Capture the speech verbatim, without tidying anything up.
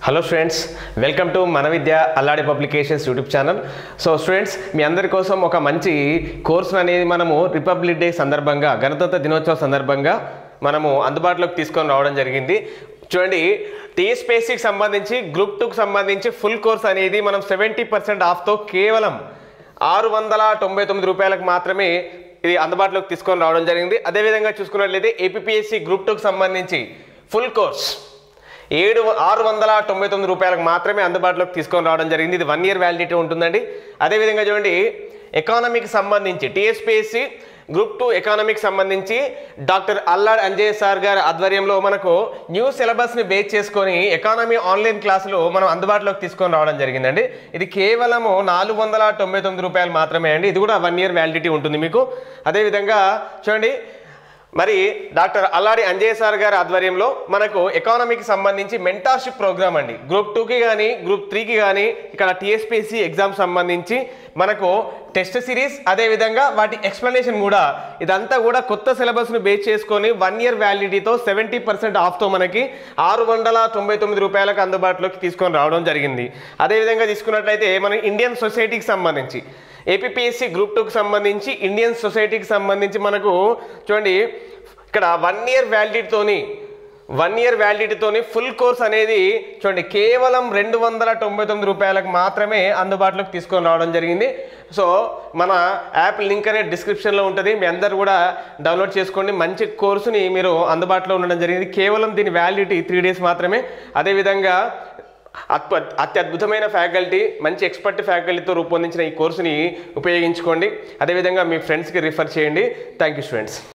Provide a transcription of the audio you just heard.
Hello friends, welcome to మన Vidya Alladi publications YouTube channel. So students, మీ అందరి కోసం ఒక మంచి కోర్సు అనేది మనము రిపబ్లిక్ డే సందర్భంగా, గణతంత్ర దినోత్సవ సందర్భంగా మనము అందుబాటులోకి తీసుకొని రావడం జరిగింది. చూడండి, టీఎస్పీఎస్సీకి సంబంధించి గ్రూప్ టూకి సంబంధించి ఫుల్ కోర్స్ అనేది మనం సెవెంటీ పర్సెంట్ ఆఫ్తో కేవలం ఆరు వందల తొంభై తొమ్మిది రూపాయలకు మాత్రమే ఇది అందుబాటులోకి తీసుకొని రావడం జరిగింది. అదేవిధంగా చూసుకున్నట్లయితే ఏపీపీఎస్సీ గ్రూప్ టూకి సంబంధించి ఫుల్ కోర్స్ ఏడు ఆరు వందల తొంభై తొమ్మిది రూపాయలకు మాత్రమే అందుబాటులోకి తీసుకొని రావడం జరిగింది. ఇది వన్ ఇయర్ వ్యాలిడిటీ ఉంటుందండి. అదేవిధంగా చూడండి, ఎకానమీకి సంబంధించి టీఎస్పీఎస్సీ గ్రూప్ టూ ఎకానమీకి సంబంధించి డాక్టర్ అల్లాడి అంజయ్య సార్ గారి ఆధ్వర్యంలో మనకు న్యూ సిలబస్ని బేస్ చేసుకొని ఎకానమీ ఆన్లైన్ క్లాసులు మనం అందుబాటులోకి తీసుకొని రావడం జరిగిందండి. ఇది కేవలము నాలుగు వందల తొంభై తొమ్మిది రూపాయలు మాత్రమే అండి. ఇది కూడా వన్ ఇయర్ వ్యాలిడిటీ ఉంటుంది మీకు. అదేవిధంగా చూడండి, మరి డాక్టర్ అల్లాడి అంజయ్య సార్ గారి ఆధ్వర్యంలో మనకు ఎకానమీకి సంబంధించి మెంటార్షిప్ ప్రోగ్రామ్ అండి. గ్రూప్ టూకి కానీ గ్రూప్ త్రీకి కానీ ఇక్కడ టీఎస్పీఎస్సీ ఎగ్జామ్ సంబంధించి మనకు టెస్ట్ సిరీస్, అదేవిధంగా వాటి ఎక్స్ప్లెనేషన్ కూడా, ఇదంతా కూడా కొత్త సిలబస్ను బేస్ చేసుకొని వన్ ఇయర్ వ్యాలిడిటీతో సెవెంటీ పర్సెంట్ ఆఫ్తో మనకి ఆరు వందల తొంభై తొమ్మిది రూపాయలకు అందుబాటులోకి తీసుకొని రావడం జరిగింది. అదేవిధంగా తీసుకున్నట్లయితే మన ఇండియన్ సొసైటీకి సంబంధించి ఏపీపీఎస్సీ గ్రూప్ టూకి సంబంధించి ఇండియన్ సొసైటీకి సంబంధించి మనకు చూడండి, ఇక్కడ వన్ ఇయర్ వ్యాలిడిటీతోని వన్ ఇయర్ వ్యాలిడిటీతోని ఫుల్ కోర్స్ అనేది చూడండి కేవలం రెండు వందల తొంభై తొమ్మిది రూపాయలకు మాత్రమే అందుబాటులోకి తీసుకొని రావడం జరిగింది. సో మన యాప్ లింక్ అనేది డిస్క్రిప్షన్లో ఉంటుంది. మీ అందరు కూడా డౌన్లోడ్ చేసుకోండి. మంచి కోర్సుని మీరు అందుబాటులో ఉండడం జరిగింది. కేవలం దీని వ్యాలిడిటీ త్రీ డేస్ మాత్రమే. అదేవిధంగా అత్వ అత్యద్భుతమైన ఫ్యాకల్టీ, మంచి ఎక్స్పర్ట్ ఫ్యాకల్టీతో రూపొందించిన ఈ కోర్సుని ఉపయోగించుకోండి. అదేవిధంగా మీ ఫ్రెండ్స్కి రిఫర్ చేయండి. Thank you students.